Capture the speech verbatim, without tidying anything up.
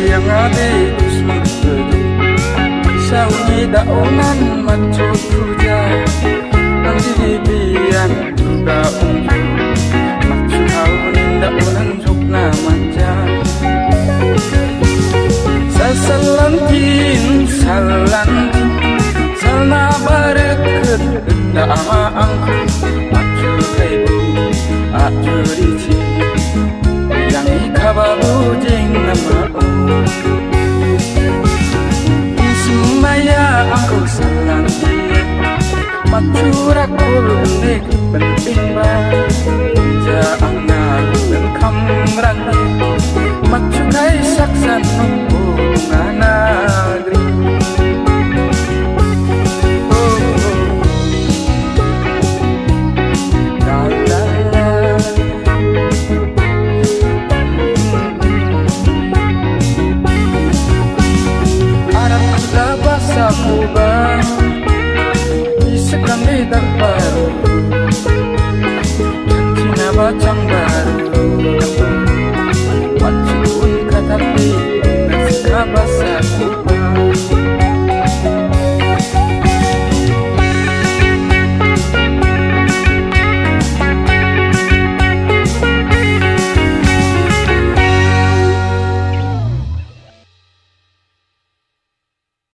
yang ada usmak bedu sauni daunan macut puja nanti dibian udah unjuk macut haunin daunan jukna manja sasalantin salantin salna bareket da ama angku macut kaibu ajurici yang ikababu jeng nama Ismaya aku salantin macurakul nek penting ba ja angna ben kam rang macukai saksan